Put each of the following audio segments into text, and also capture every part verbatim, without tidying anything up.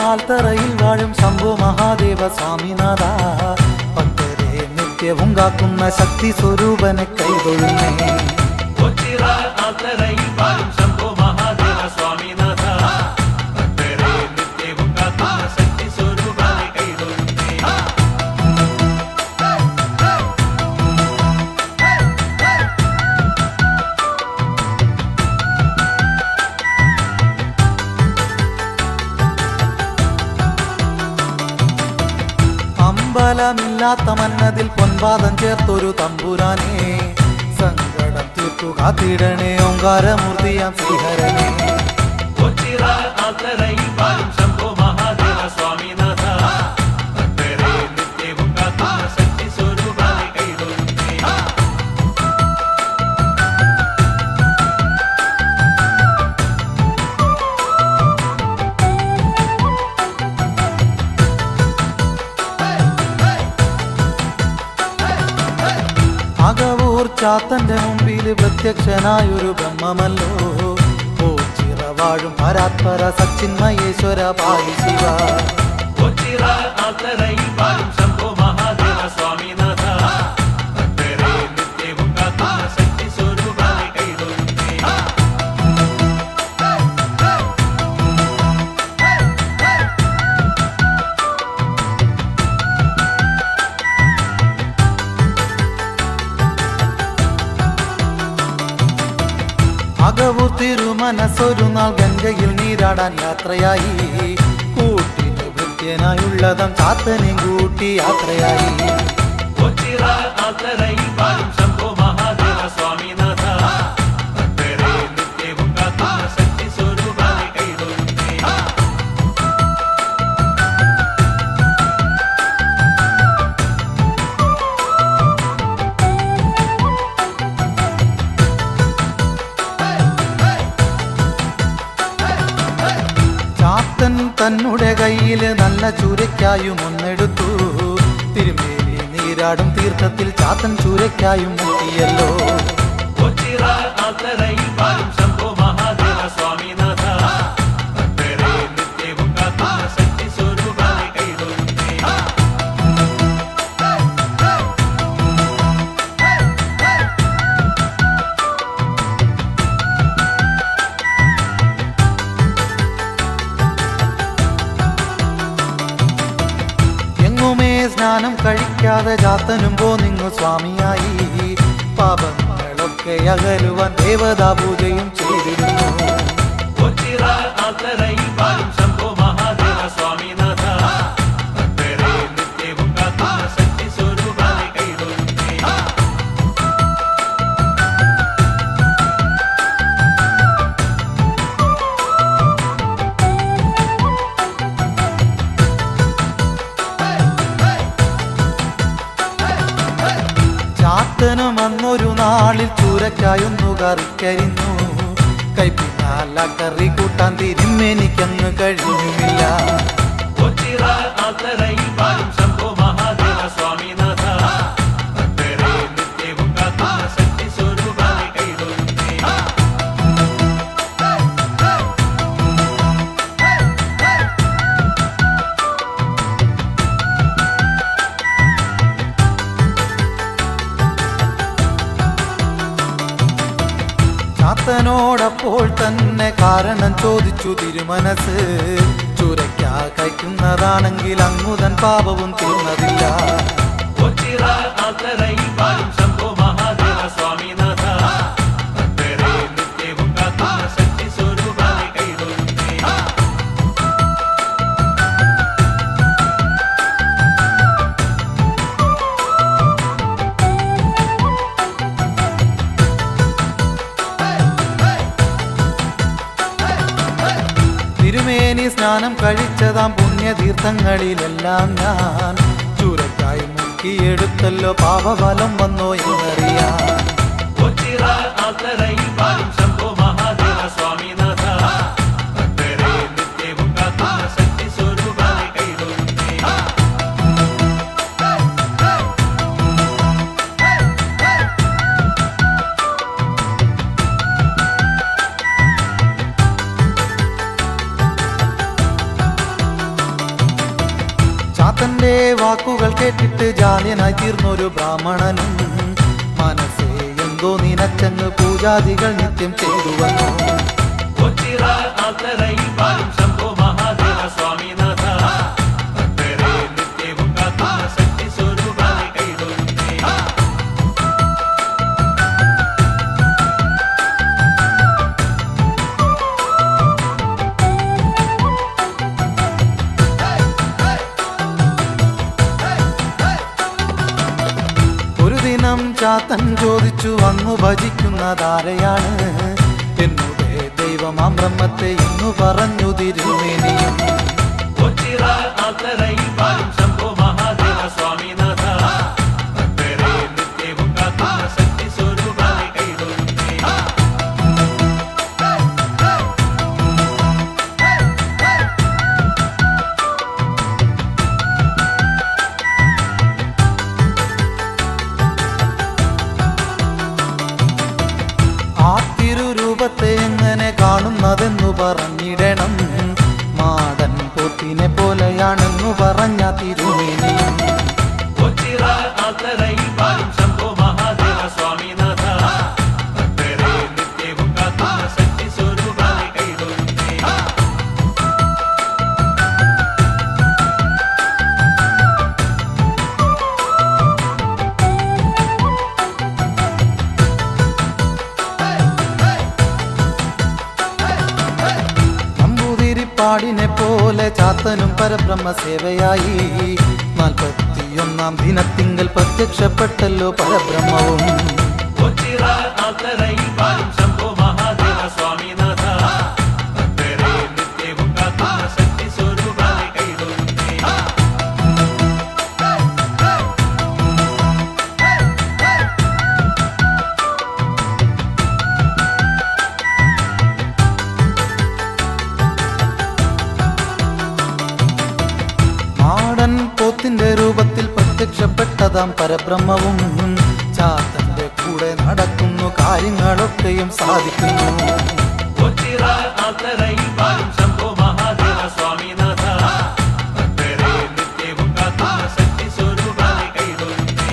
ആൽത്തറയിൽ വാഴും ശംഭു മഹാദേവ സ്വാമിനാഥ ഭക്തരെ നിത്യവും കാക്കുന്ന ശക്തി സ്വരൂപനെ കൈതൊഴുന്നേ. ഒച്ചിറ ആൽത്തറയിൽ വാഴും ശംഭു മഹാദേവ സ്വാമിനാഥ ഭക്തരെ നിത്യവും കാക്കുന്ന ശക്തി സ്വരൂപനെ കൈതൊഴുന്നേ. അമ്പലമില്ലാത്ത മന്നതിൽ പൊൻപാദം ചേർത്തൊരു തമ്പുരാനെ സങ്കടം തീർത്തു കാത്തിടണേ ഓങ്കാരമൂർത്തിയാം ശ്രീഹരനെ. ഒച്ചിറ ആൽത്തറയിൽ വാഴും ശംഭു മഹാദേവ സ്വാമിനാഥ ഭക്തരെ നിത്യവും കാക്കുന്ന ശക്തി സ്വരൂപനെ കൈതൊഴുന്നേ. അകവൂർ ചാത്തന്റെ മുമ്പിൽ പ്രത്യക്ഷനായൊരു ബ്രഹ്മമല്ലോ ഓച്ചിറ വാഴും പരാത്പര സച്ചിന്മയേശ്വര പാഹി ശിവ. ഒച്ചിറ ആൽത്തറയിൽ വാഴും ശംഭു മഹാദേവ സ്വാമിനാഥ ഭക്തരെ നിത്യവും കാക്കുന്ന ശക്തി സ്വരൂപനെ കൈതൊഴുന്നേ. അകവൂർ തിരുമനസ്സൊരു നാൾ ഗംഗയിൽ നീരാടാൻ യാത്രയായി കൂട്ടിന് ഭൃത്യനായുള്ളതും ചാത്തനെയും കൂട്ടി യാത്രയായി. ഒച്ചിറ ആൽത്തറയിൽ വാഴും ശംഭു മഹാദേവ സ്വാമിനാഥ ഭക്തരെ നിത്യവും കാക്കുന്ന ശക്തി സ്വരൂപനെ കൈതൊഴുന്നേ. ചാത്തൻ തന്നുടെ കയ്യില് നല്ല ചൂരയ്ക്കായും ഒന്നെടുത്തു തിരുമേനി നീരാടും തീർത്ഥത്തിൽ ചാത്തൻ ചൂരയ്ക്കായും മുട്ടിയല്ലോ. ഒച്ചിറ ആൽത്തറയിൽ വാഴും ശംഭു മഹാദേവ സ്വാമിനാഥ ഭക്തരെ നിത്യവും കാക്കുന്ന ശക്തി സ്വരൂപനെ കൈതൊഴുന്നേ. എങ്ങുമേ സ്നാനം കഴിക്കാതെ ചാത്തനും പോന്നിങ്ങു സ്വാമിയായി പാപങ്ങളൊക്കെ അകലുവാൻ ദേവതാ പൂജയും ചെയ്തിരുന്നു. ഒച്ചിറ ആൽത്തറയിൽ വാഴും ശംഭു മഹാദേവ സ്വാമിനാഥ ഭക്തരെ നിത്യവും കാക്കുന്ന ശക്തി സ്വരൂപനെ കൈതൊഴുന്നേ. ചാത്തനും അന്നൊരു നാളിൽ ചൂരക്കായൊന്നു കറിക്കരിഞ്ഞു കൈപ്പിന്നാല കറി കൂട്ടാൻ തിരുമെനിക്കങ്ങ് കഴിഞ്ഞുമില്ല. ഒച്ചിറ ആൽത്തറയിൽ വാഴും ശംഭു മഹാദേവ സ്വാമിനാഥ ഭക്തരെ നിത്യവും കാക്കുന്ന ശക്തി സ്വരൂപനെ കൈതൊഴുന്നേ. ചാത്തനോടപ്പോൾ തന്നെ കാരണം ചോദിച്ചു തിരുമനസ് ചൂരയ്ക്കാ കഴിക്കുന്നതാണെങ്കിൽ അങ്ങുതൻ പാപവും തീർന്നതില്ല. ഒച്ചിറ ആൽത്തറയിൽ വാഴും ശംഭു മഹാദേവ സ്വാമിനാഥ ഭക്തരെ നിത്യവും കാക്കുന്ന ശക്തി സ്വരൂപനെ കൈതൊഴുന്നേ. തിരുമേനി സ്നാനം കഴിച്ചതാം പുണ്യതീർത്ഥങ്ങളിലെല്ലാം ഞാൻ ചൂരക്കായി മുക്കിയെടുത്തല്ലോ പാപഫലം വന്നോ എന്നറിയാം. ഒച്ചിറ ആൽത്തറയിൽ വാഴും ശംഭു മഹാദേവ സ്വാമിനാഥ ഭക്തരെ നിത്യവും കാക്കുന്ന ശക്തി സ്വരൂപനെ കൈതൊഴുന്നേ. വാക്കുകൾ കേട്ടിട്ട് ജാള്യനായി തീർന്നൊരു ബ്രാഹ്മണനും മനസ്സേ എന്തോ നിനച്ചങ്ങ് പൂജാദികൾ നിത്യം ചെയ്തു വന്നു. ഒച്ചിറ ആൽത്തറയിൽ വാഴും ശംഭോ മഹാദേവ സ്വാമിനാഥ, ഭക്തരെ നിത്യവും കാത്തുന്ന ശക്തി സ്വരൂപനെ കൈതൊഴുന്നേ. ഒരു ദിനം ചാത്തൻ ചോദിച്ചു, അങ്ങു ഭജിക്കുന്നതാരെയാണ്? എന്നുടെ ദൈവമാം ബ്രഹ്മത്തെ എന്നു പറഞ്ഞു തിരുമേനിയും. ഒച്ചിറ ആൽത്തറയിൽ വാഴും ശംഭോ മഹാദേവ സ്വാമിനാഥ, ഭക്തരെ നിത്യവും കാത്തുന്ന ശക്തി സ്വരൂപനെ കൈതൊഴുന്നേ. ആ തിരുരൂപത്തെ എങ്ങനെ കാണുന്നതെന്നു പറഞ്ഞിടണം. മാടൻ പോത്തിനെ പോലെയാണെന്നു പറഞ്ഞ തിരുമേനിയും. ഒച്ചിറ ആൽത്തറയിൽ വാഴും ശംഭോ മഹാദേവ സ്വാമിനാഥ, ഭക്തരെ നിത്യവും കാത്തുന്ന ശക്തി സ്വരൂപനെ കൈതൊഴുന്നേ. നമ്പൂതിരിപ്പാടിനെ പോലെ ചാത്തനും പരബ്രഹ്മ സേവയായി. നാൽപ്പത്തിയൊന്നാം ദിനത്തിങ്കൽ പ്രത്യക്ഷപ്പെട്ടല്ലോ പരബ്രഹ്മവും. ഒച്ചിറ ആൽത്തറയിൽ വാഴും ശംഭോ മഹാദേവ സ്വാമിനാഥ, ഭക്തരെ നിത്യവും കാത്തുന്ന ശക്തി സ്വരൂപനെ കൈതൊഴുന്നേ. മാടൻ പോത്തിന്റെ രൂപത്തിൽ പ്രത്യക്ഷപ്പെട്ടതാം പരബ്രഹ്മവും ചാത്തന്റെ കൂടെ നടക്കുന്നു, കാര്യങ്ങളൊക്കെയും സാധിക്കുന്നു. ഒച്ചിറ ആൽത്തറയിൽ വാഴും ശംഭോ മഹാദേവ സ്വാമിനാഥ, ഭക്തരെ നിത്യവും കാത്തുന്ന ശക്തി സ്വരൂപനെ കൈതൊഴുന്നേ.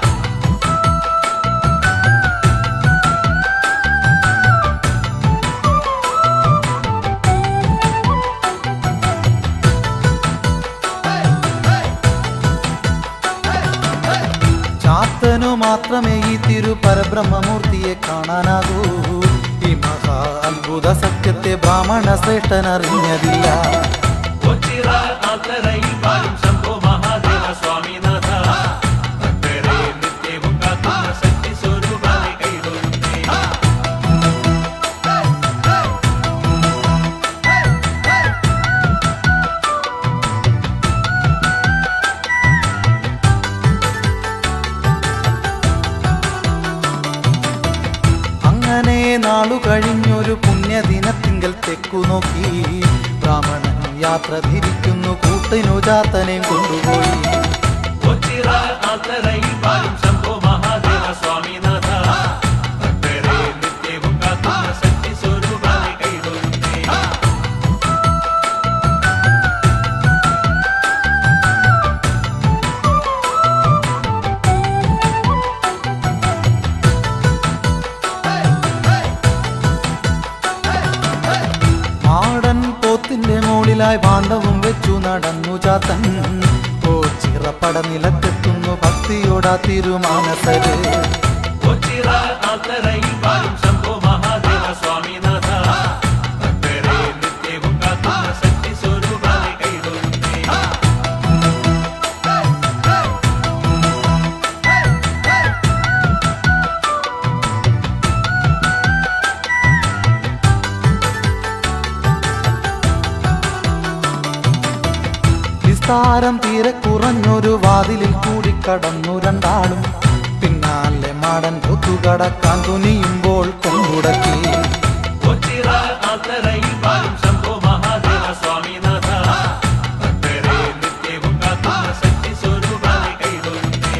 ചാത്തനു മാത്രമേ ഈ തിരു പരബ്രഹ്മമൂർത്തിയെ കാണാനാകൂ. ഈ മഹാ അത്ഭുത സത്യത്തെ ബ്രാഹ്മണ ശ്രേഷ്ഠൻ അറിഞ്ഞതില്ല. ഒച്ചിറ ആൽത്തറയിൽ വാഴും ശംഭോ മഹാദേവ സ്വാമിനാഥ, ഭക്തരെ നിത്യവും കാത്തുന്ന ശക്തി സ്വരൂപനെ കൈതൊഴുന്നേ. അങ്ങനെ നാളു കഴിഞ്ഞൊരു പുണ്യദിനത്തിങ്കൽ തെക്കു നോക്കി ബ്രാഹ്മണൻ യാത്ര തിരിക്കുന്നു, കൂട്ടിനു ചാത്തനെ കൊണ്ടുപോയി. ഒച്ചിറ ആൽത്തറയിൽ വാഴും ശംഭോ മഹാദേവ സ്വാമിനാഥ, ഭക്തരെ നിത്യവും കാത്തുന്ന ശക്തി സ്വരൂപനെ കൈതൊഴുന്നേ. മാടൻ പോത്തിന്റെ മുകളിലായി ഭാണ്ഡവും വെച്ചു നടന്നു ചാത്തൻ. ഓച്ചിറപ്പട നിലത്തെത്തുന്നു ഭക്തിയോടാ തിരുമാനസര്. ഒച്ചിറ ആൽത്തറയിൽ വാഴും ശംഭോ മഹാദേവ സ്വാമിനാഥ, ഭക്തരെ നിത്യവും കാത്തുന്ന ശക്തി സ്വരൂപനെ കൈതൊഴുന്നേ. വിസ്താരം തീരെ കുറഞ്ഞൊരു വാതിലിൽ കൂടി കടന്നു രണ്ടാളും. പിന്നാലെ മാടൻ ഒത്തുകടക്കാൻ തുനിയുമ്പോൾ കൊണ്ടുടക്കി. ഒച്ചിറ ആൽത്തറയിൽ വാഴും ശംഭോ മഹാദേവ സ്വാമിനാഥ, ഭക്തരെ നിത്യവും കാത്തുന്ന ശക്തി സ്വരൂപനെ കൈതൊഴുന്നേ.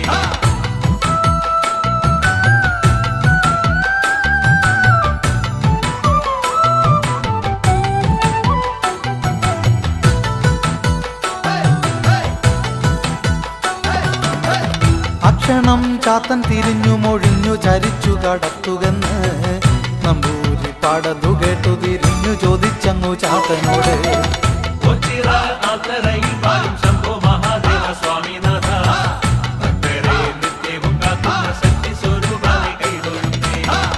ചാത്തൻ തിരിഞ്ഞു മൊഴിഞ്ഞു ചരിച്ചു കടത്തുകെന്ന് നമ്പൂരി പാടതു കേട്ടു തിരിഞ്ഞു ചോദിച്ചങ്ങു ചാത്തനോട്. ഒച്ചിറ ആൽത്തറയിൽ വാഴും ശംഭോ മഹാദേവ സ്വാമിനാഥ, ഭക്തരെ നിത്യവും കാക്കുന്ന ശക്തി സ്വരൂപനെ കൈതൊഴുന്നേ.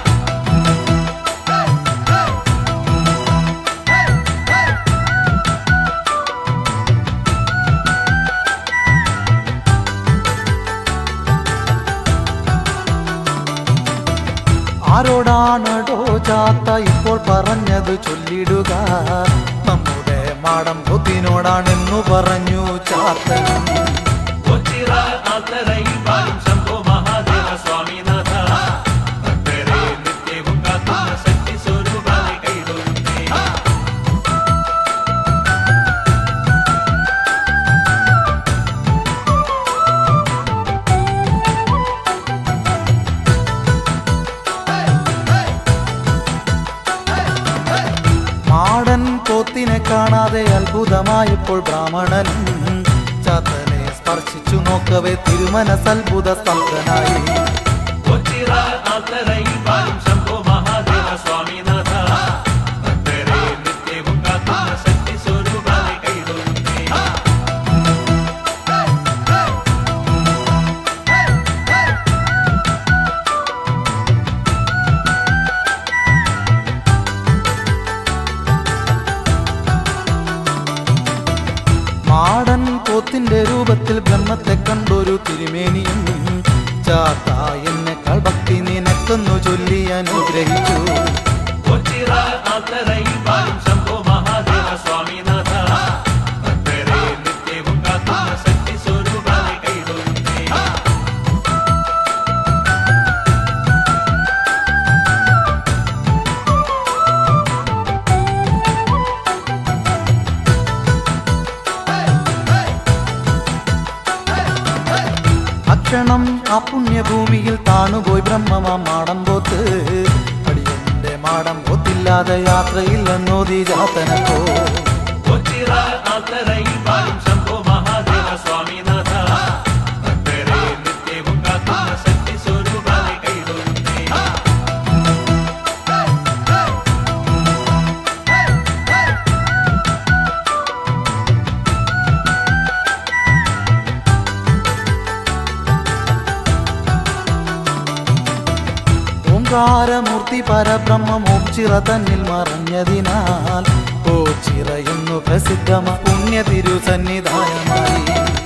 ആരോടാണടോ ചാത്ത ഇപ്പോൾ പറഞ്ഞത് ചൊല്ലിടുക, നമ്മുടെ മാടം പൊത്തിനോടാണെന്നു പറഞ്ഞു ചാത്തൻ. ഒച്ചിറ ആൽത്തറയിൽ വാഴും ശംഭോ മഹാദേവ സ്വാമിനാഥ, ഭക്തരെ നിത്യവും കാക്കുന്ന ശക്തി സ്വരൂപനെ കൈതൊഴുന്നേ. മാടൻ പോത്തിനെ കാണാതെ അത്ഭുതമായപ്പോൾ ബ്രാഹ്മണൻ ചാത്തനെ സ്പർശിച്ചു നോക്കവേ തിരുമനസത്ഭുത സ്തബ്ധനായി. ഒച്ചിറ ആൽത്തറയിൽ വാഴും ശംഭോ മഹാദേവ സ്വാമിനാഥ, ഭക്തരെ നിത്യവും കാക്കുന്ന ശക്തി സ്വരൂപനെ കൈതൊഴുന്നേ. മാടൻ പോത്തിന്റെ രൂപത്തിൽ ബ്രഹ്മത്തെ കണ്ടൊരു തിരുമേനിയും ചാത്ത എന്നെക്കാൾ ഭക്തി നിനക്കെന്നു ചൊല്ലി അനുഗ്രഹിച്ചു. ഒച്ചിറ ആൽത്തറയിൽ വാഴും ശംഭോ മഹാദേവ സ്വാമിനാഥ, ഭക്തരെ നിത്യവും കാക്കുന്ന ശക്തി സ്വരൂപനെ കൈതൊഴുന്നേ. അക്ഷണം ആ പുണ്യഭൂമിയിൽ താണുപോയി ബ്രഹ്മമാം മാടം പോത്ത്. അടിയന്റെ മാടം പോത്തില്ലാതെ യാത്രയില്ലെന്നോതി ചാത്തനപ്പോ. ഒച്ചിറ ആൽത്തറയിൽ വാഴും ശംഭോ മഹാദേവ സ്വാമിനാഥ, ഭക്തരെ നിത്യവും കാക്കുന്ന ശക്തി സ്വരൂപനെ കൈതൊഴുന്നേ. ഓംകാരമൂർത്തി പരബ്രഹ്മം ഓച്ചിറ തന്നിൽ മറഞ്ഞതിനാൽ ഓച്ചിറ എന്നു പ്രസിദ്ധമ പുണ്യ തിരുസന്നിധാനമായി.